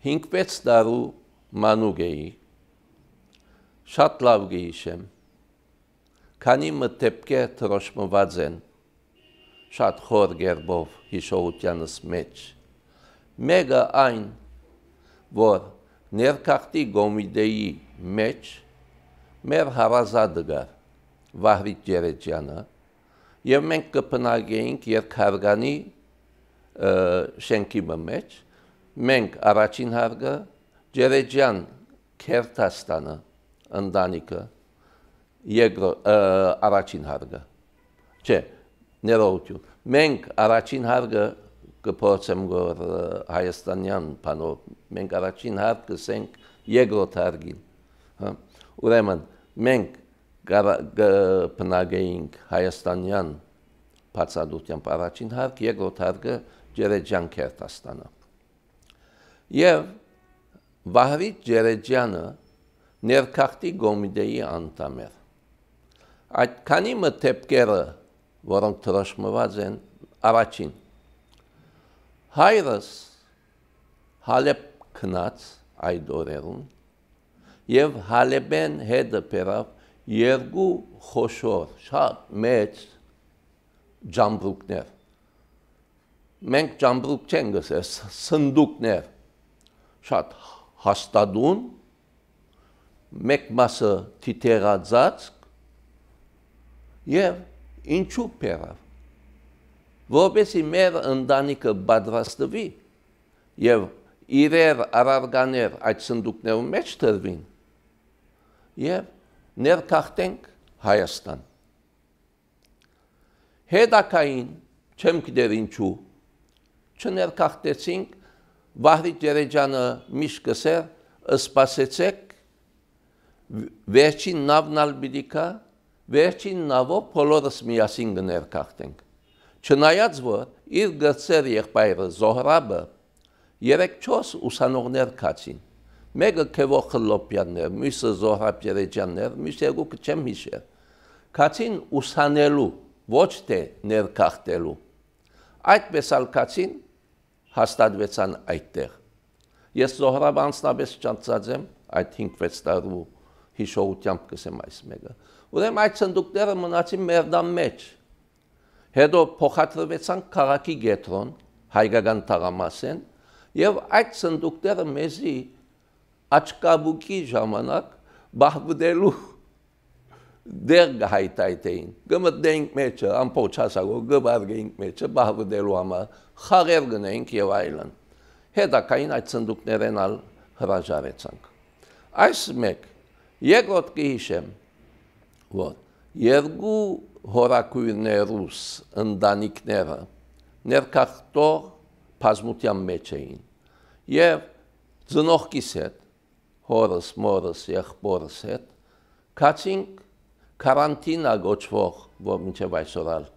5-6 տարու մանուկ էի, շատ լավ գիշեմ, քանի մտեպքեր թրոշմված են, շատ խոր գերբով հիշողությանս մեջ, մեկը այն, որ ներքախտի գոմիդեի մեջ մեր հարազատը գար, Վահրիտ Ջերեջյանը, և մենք կպնագեինք երկհարգանի շենքի մեջ, մենք առաջին հարգը, Ջերեջյան Քերթաստանը, ընտանիքը, առաջին հարգը, չէ, ներողություն, մենք առաջին հարգը կփորձեմ գոր հայաստանյան բանով, մենք առաջին հարկ կսենք երկրորդ հարգին, ուրեմն մենք կպնագեինք հայաստանյան բացառությամբ առաջին հարկ, երկրորդ հարգը Ջերեջյան Քերթաստանը։ Եվ Վահրիտ Ջերեջյանը ներքախտի գոմիդեի անդամ էր։ Այդ քանի մտեպքերը, որոնք թրոշմված են, առաջին, հայրս Հալեբ քնած այդ օրերուն և Հալեբեն հետը բերավ երկու խոշոր, շատ մեծ ջամբրուկներ։ Մենք ջամբրուկ չեն գսեր, սնդուկներ, շատ հաստատուն, մեկ մասը թիթեղածածկ և ինչու բերավ, որպեսզի մեր ընտանիքը պատրաստվի և իրեր առարգաներ այդ սնդուկներում մեջ տրվին և ներքախտենք Հայաստան։ Հետագային, չեմ գիտեր ինչու, չներքախտեցինք, Վահրիտ Ջերեջյանը միշտ կսեր, սպասեցեք, վերջին նավն ալ պիտի գա, վերջին նավով բոլորս միասին կներքախտենք։ Չնայած որ իր գծեր եղբայրը Զոհրաբը 3-4 ուսանողներ կացին, մեկը Քևո Խլոպյաններ, մյուսը Զոհրաբ Ջերեջյաններ, մյուս երկուքը չեմ հիշեր, կացին ուսանելու, ոչ թե ներքախտելու։ Այդպես ալ կացին հաստատվեցան այդտեղ։ Ես Զոհրաբը անձնապես չանցած եմ, այդ 5-6 տարու հիշողությամբ կսեմ այս մեկը։ Ուրեմն այդ սնդուկները մնացին մեր տան մեջ։ Հետո փոխադրվեցան քաղաքի կենտրոն, հայկական թաղամասեն, և այդ սնդուկները մեզի աչկաբուկի ժամանակ բահբուդելու դեր կհայթայթեին, կմտնեինք մեջը, ամբողջ հասակով կբարգեինք մեջը բահբուդելու համար, խաղեր գնեինք և այլն։ Հետագային այդ սնդուկներեն ալ հրաժարեցանք։ Այս մեկ, երկրորդ կհիշեմ, որ երկու հորաքույրներուս ընտանիքները ներքախտող բազմության մեջ էին և ծնողքիս հետ, հորս, մորս, եղբորս հետ, կացինք կարանտինա գոչվող, որ մինչև այսօր ալ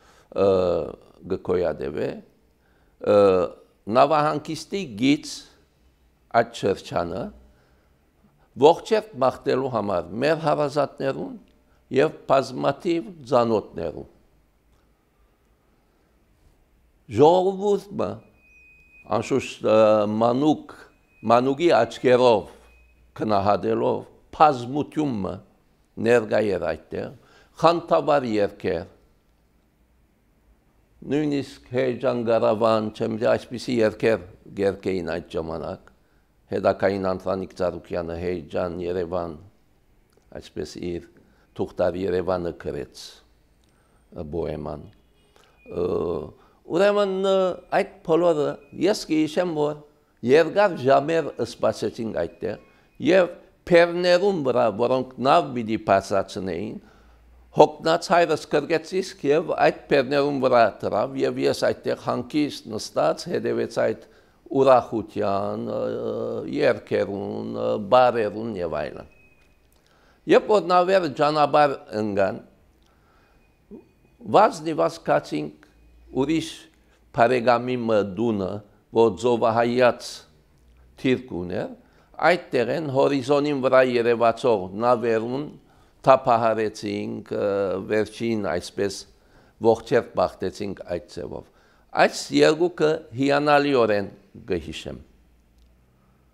գկոյադև է, նավահանգիստի գից այդ շրջանը ողջերտ մաղթելու համար մեր հարազատներուն և բազմաթիվ ծանոթներուն։ Ժողովուրդը անշուշտ մանուկի աչքերով քնահատելով բազմությունը ներկա էր այդտեղ, խանդավառ երգեր, նույնիսկ Հեյջան Գարավան, չեմ դե այսպիսի երգեր գերկեին այդ ժամանակ, հետագային Անտրանիկ Ծառուկյանը Հեյջան Երևան, այսպես իր Թուղթար Երևանը գրեց բոհեման։ Ուրեմն այդ բոլորը ես կհիշեմ, որ երկար ժամեր սպասեցինք այդտեղ և փերներուն վրա, որոնք նավ պիտի բարձրացնեին, հոգնած հայրս կրկեցիսկ և այդ փերներուն վրա դրավ և ես այդտեղ հանգիստ նստած հետևեց այդ ուրախության, երգերուն, բարերուն և այլն։ Երբ որ նավերը ճանապարհ ընկան, վազնիվազ կացինք ուրիշ բարեկամի տունը, որ ծովահայաց թիրք ուներ, այդտեղ են հորիզոնին վրա երևացող նավերուն թափահարեցինք, վերջին այսպես ողջերտ բախտեցինք այդ ձևով։ Այս երկուքը հիանալիորեն կհիշեմ։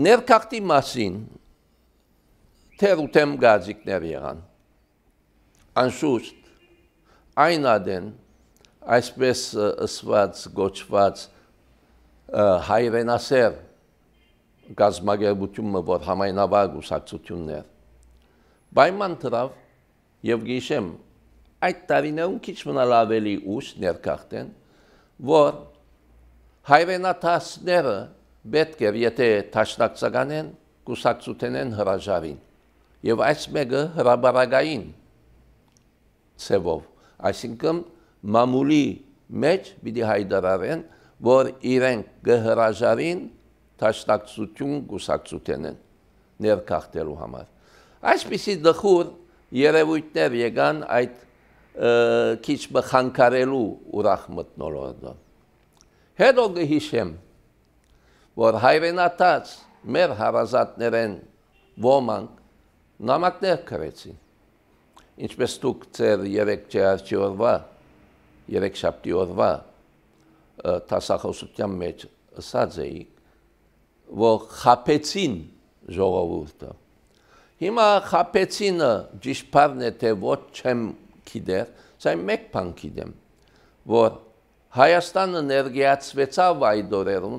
Ներքախտի մասին թերութեմ գազիկներ եղան։ Անշուշտ այն ադեն այսպես ըսված գոչված հայրենասեր գազագերբությունը, որ համայնավար կուսակցություններ պայման դրավ եւ գիշեմ այդ տարիներում քիչ մնալ ավելի ուշ ներքախտեն, որ հայրենատասները պետք է եթե տաշնակցական են կուսակցության են հրաժարին եւ այս մեկը հրաբարագային ցևով, այսինքն մամուլի մեջ պիտի հայտարարեն, որ իրենք կհրաժարին տաշնակցություն կուսակցության են ներքախտելու համար։ Այսպիսի դխուր երևույթներ եկան այդ քիչ խանգարելու ուրախ մթնոլորտը։ Հետո կհիշեմ, որ հայրենատաց մեր հարազատներեն ոմանք նամակներ գրեցին, ինչպես դուք ձեր երեքշաբթի օրվա տասախոսության մեջ ասած էիք, որ խաբեցին ժողովուրդը։ Հիմա խաբեցինը ճիշտ բառն է, թե ոչ չեմ գիտեր, սա մեկ բան գիտեմ, որ Հայաստանը ներկայացվեցավ այդ օրերուն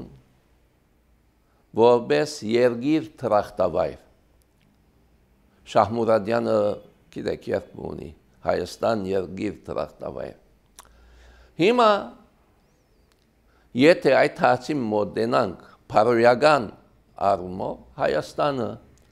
որպես երկիր թրախտավայր։ Շահմուրադյանը գիտեք երբ ունի, Հայաստան երկիր թրախտավայր։ Հիմա եթե այդ հարցին մոտենանք փարոյական առումով, Հայաստանը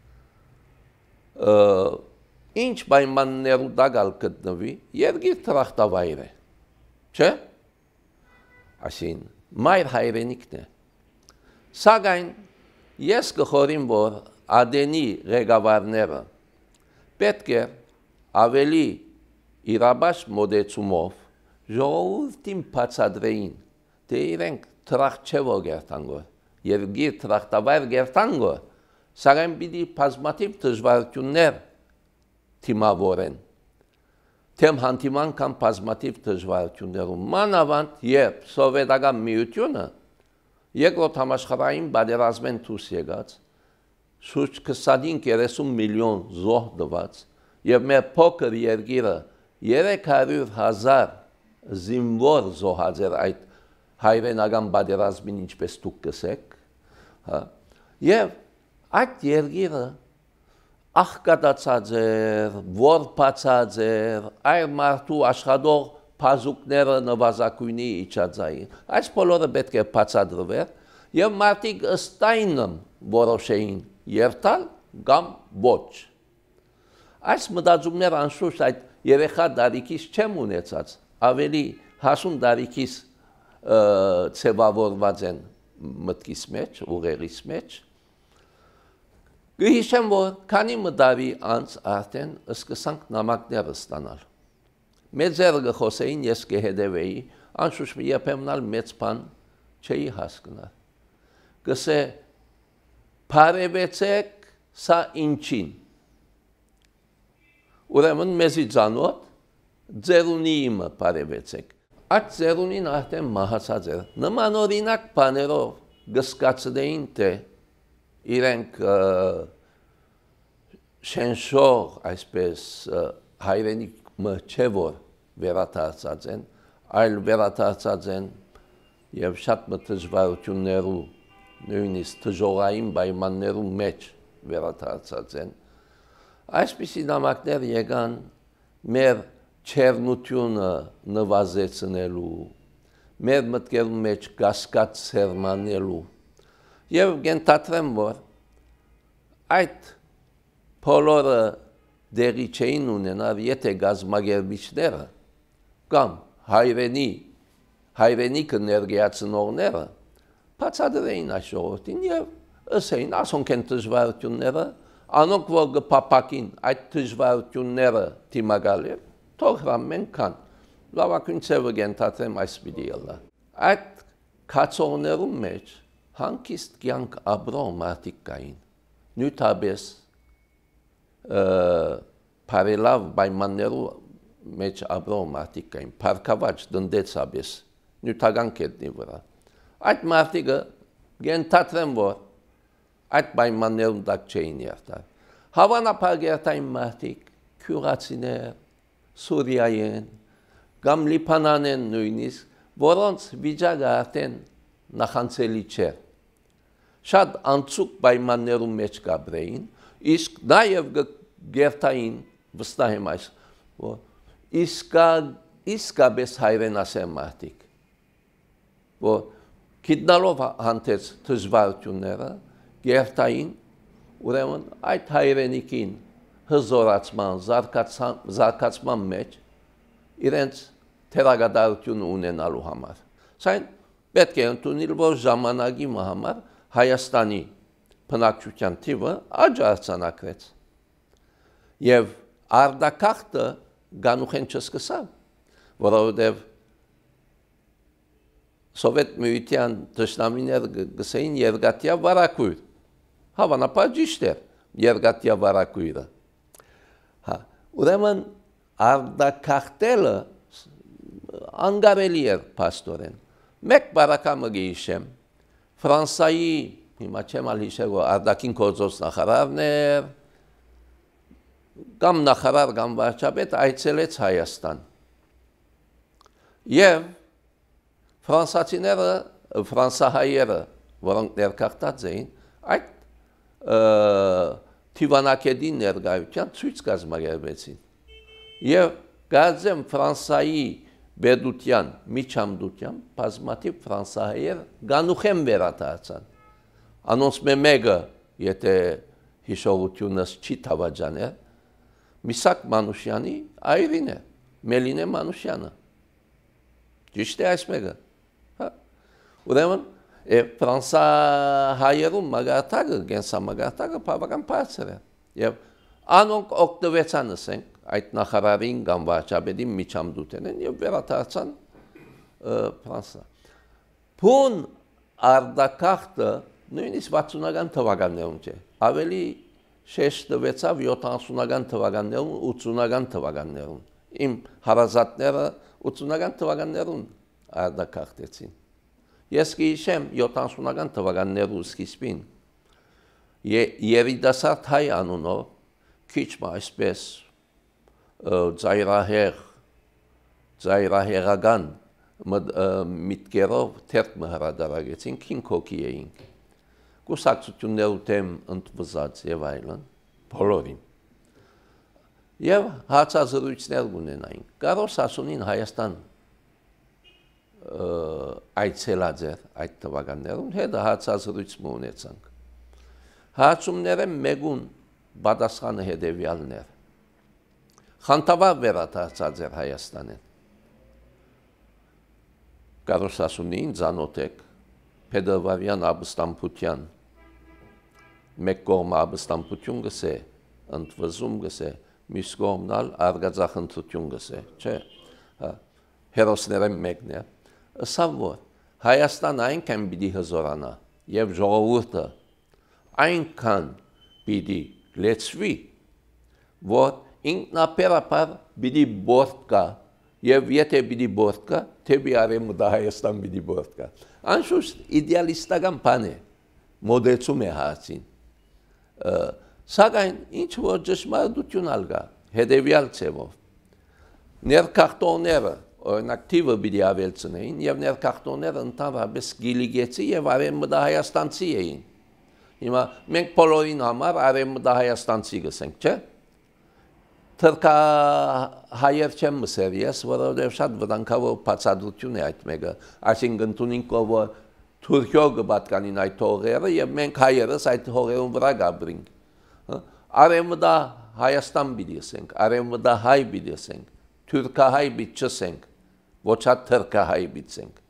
ինչ պայմաններու տակալ գտնվի, երկիր թրախտավայր է, չէ՞։ Այսին մայր հայրենիքն է։ Սակայն ես կխորին, որ ադենի ղեկավարները պետք է ավելի իրաբաց մոտեցումով ժողովրդին բացատրեին, թե իրենք թրախչևո գերտանգոր, երկիր թրախտավայր գերտանգոր, սակայն պիտի բազմաթիվ դժվարություններ թիմավորեն, թեմ հանդիման կամ բազմաթիվ դժվարություններում, մանավանդ երբ սովետական միությունը երկրորդ համաշխարհային պատերազմեն դուրս եկած, շուրջ 25-30 միլիոն զոհ տված եւ մեր փոքր երկիրը 300,000 զինվոր զոհած էր այդ հայրենական պատերազմին, ինչպես դուք կսեք, եւ այդ երկիրը աղկատացած էր, որբացած էր, այլ մարդու աշխատող փազուկները նվազագույնի իջածային։ Այս բոլորը պետք է բացատրվեր եւ մարդիկ ըստ այնը որոշեին երթալ կամ ոչ։ Այս մտածումներ անշուշտ այդ երեխա տարիքից չեմ ունեցած, ավելի հասուն տարիքից ցևավորված են մտքիս մեջ, ուղեղիս մեջ։ Գհիշեմ, որ քանի մտարի անց արդեն սկսանք նամակները ստանալ։ Մեծերը գխոսեին, ես կհետևեի, անշուշտ երբեմն մեծ բան չէի հասկնալ։ Գսե բարևեցեք սա ինչին։ Ուրեմն մեզի ծանոթ ձերունի իմը բարևեցեք։ Այդ ձերունին արդեն մահացած էր։ Նմանօրինակ բաներով գսկացնեին, թե իրենք շենշող, այսպես հայրենիքը չէ որ վերադարձած են, այլ վերադարձած են եւ շատ դժվարություններու, նույնիսկ դժողային պայմաններու մեջ վերադարձած են։ Այսպիսի նամակներ եկան մեր չերնությունը նվազեցնելու, մեր մտքերու մեջ կասկած սերմանելու եւ կենթադրեմ, որ այդ բոլորը դեղի չէին ունենալ, եթե գազագերբիչները կամ հայրենիքը ներկայացնողները բացատրեին այս ժողովրդին եւ ասեին, ասոնք են դժվարությունները, անոնք որ կփապակին այդ դժվարությունները դիմակալել, թող մենք կան։ Լավագույն ցավը կենթադրեմ այսպիսի ելա։ Այդ քացողներու մեջ հանկիստ կյանք ապրող մարդիկ կային, նույնապես բարելավ պայմաններու մեջ ապրող մարդիկ կային, փառքավաճ տնտեսապես, նյութական կետնի վրա։ Այդ մարդիկը կենթադրեմ, որ այդ պայմաններում տակ չէին երթալ։ Հավանաբար երթային մարդիկ, քյուրացիներ, Սուրիայեն, կամ Լիբանանեն նույնիսկ, որոնց վիճակը արդեն նախանցելի չէր։ Շատ անցուկ պայմաններում մեջ կապրեին, իսկ նաև գերտային վստահ եմ այս, որ իսկապես հայրենասեր մարդիկ, որ գիտնալով հանդերձ դժվարությունները, գերտային, ուրեմն այդ հայրենիքին հզորացման, զարգացման մեջ իրենց թերագադարություն ունենալու համար։ Սայն պետք է ընդունել, որ ժամանակի համար Հայաստանի բնակչության թիվը աճ արձանագրեց։ Եվ արտագաղթը գանուխեն չսկսավ, որովհետև Սովետ Միության թշնամիները գսեին երկաթյա վարակույր։ Հավանաբար ճիշտ էր երկաթյա վարակույրը։ Ուրեմն արտագաղթելը անգարելի էր փաստորեն։ Մեկ բարակամը գիշեմ, Ֆրանսայի, հիմա չեմ ալ հիշել, որ արտաքին գործոս նախարարն էր, կամ նախարար կամ վարչապետ այցելեց Հայաստան։ Եվ ֆրանսացիները, ֆրանսահայերը, որոնք ներգաղթած էին, այդ թիվանակետի ներկայության ցույց կազմակերպեցին։ Եվ գազեմ Ֆրանսայի բեդության, միջամդության, բազմաթիվ ֆրանսահայեր գանուխեն վերադարձան։ Անոնց մեկը, եթե հիշողությունս չի թավաջաներ, Միսակ Մանուշյանի այրին է, Մելինե Մանուշյանը։ Ճիշտ է այս մեկը։ Ուրեմն ֆրանսահայերում մագարտակը, կենսամագարտակը բավական բարձր է։ Եվ անոնք օգտվեցան, ասենք, այդ նախարարին կամ վարչապետին միջամդութեն եւ վերադարձան Ֆրանսա։ Բուն արտագաղթը նույնիսկ 60-ական թվականներում չէ, ավելի շեշտվեցավ 70-ական թվականներում, 80-ական թվականներում։ Իմ հարազատները 80-ական թվականներում արտագաղթեցին։ Ես գիշեմ 70-ական թվականներու սկիզբին երիտասարդ հայ անունով քիչ այսպես ծայրահեղական միտքերով թերթը հրադարագեցին, 5 հոգի էինք, կուսակցություններու թեմ ընդվզած եւ այլն, բոլորին։ Եվ հարցազրույցներ ունենայինք։ Կարոս Հասունին Հայաստան այցելած էր այդ թվականներում, հետո հարցազրույց ունեցանք։ Հարցումները մեկուն պատասխանը հետևյալն էր։ Խանդավառ վերադարձած էր Հայաստանին։ Կարոս Հասունին ծանոթ եք, Փետրվարյան Աբստամբության, մեկ կողմ Աբստամբություն գսե, ընդվզում գսե, մյուս կողմնալ արգածախնդրություն գսե, չէ, հերոսները մեկն է, ըսավ որ Հայաստան այնքան պիտի հզորանա եւ ժողովուրդը այնքան պիտի լեցվի, որ ինքնաբերաբար պիտի բորդ կա եւ եթե պիտի բորդ կա, թեպի արևմուտք Հայաստան պիտի բորդ կա։ Անշուշտ իդեալիստական բան է, մոդեցում է հարցին։ Սակայն ինչ որ ճշմարտություն ալգա, հետևյալ ցևով։ Ներքախտողները օրինակ թիվը պիտի ավելցնեին եւ ներքախտողները ընդհանրապես գիլիգեցի եւ արևմուտք հայաստանցի էին։ Հիմա մենք բոլորին համար արևմուտք հայաստանցի գսենք, չէ՞։ Թրքահայեր չեմ մսեր ես, որովհետև շատ վտանգավոր բացատրություն է այդ մեկը, այսինքն ընդունենք որ Թուրքիո կպատկանին այդ հողերը եւ մենք հայերս այդ հողերուն վրա գաբրինք։ Արևմուտք Հայաստան պիտի ասենք, արևմուտք հայ պիտի ասենք, թուրքահայ պիտի չասենք, ոչ թրքահայ պիտի ասենք։